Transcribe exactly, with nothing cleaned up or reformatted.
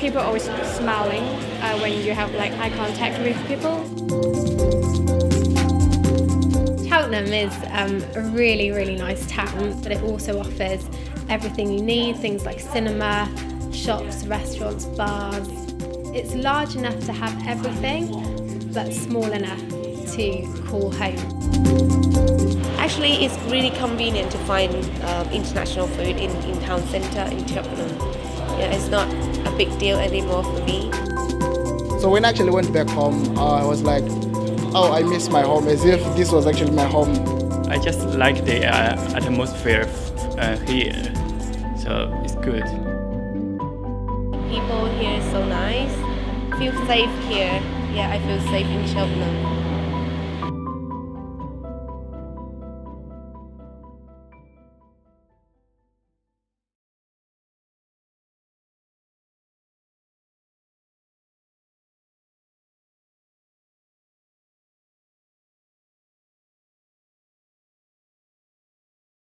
people are always smiling uh, when you have like eye contact with people. Cheltenham is um, a really, really nice town, but it also offers everything you need, things like cinema, shops, restaurants, bars. It's large enough to have everything, but small enough to call home. Actually, it's really convenient to find um, international food in, in town centre in Cheltenham. Yeah, it's not a big deal anymore for me. So when I actually went back home, uh, I was like, oh, I miss my home, as if this was actually my home. I just like the uh, atmosphere uh, here, so it's good. People here are so nice. I feel safe here. Yeah, I feel safe in Cheltenham.